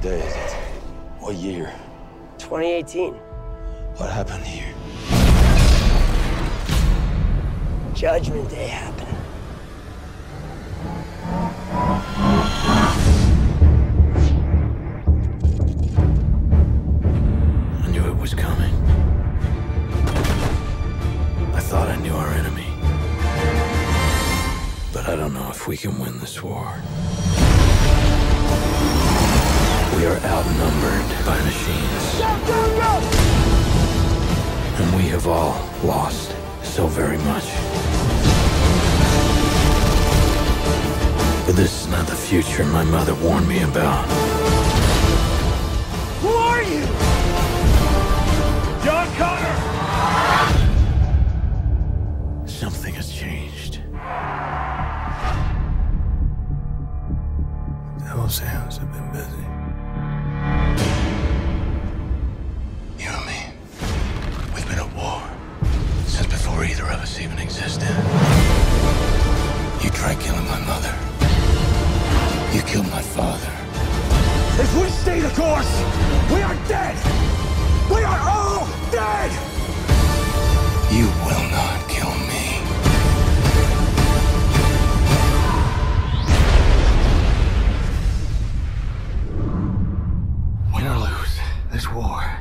day is it? What year? 2018. What happened here? Judgment Day happened. I knew it was coming. I thought I knew our enemy. But I don't know if we can win this war. We are outnumbered by machines. Go, go, go! And we have all lost so very much. But this is not the future my mother warned me about. Who are you? John Connor! Something has changed. Those hands have been busy. You and me, we've been at war since before either of us even existed. You tried killing my mother. You killed my father. If we stay the course, we are dead! We are all dead! You will not kill me. Win or lose, this war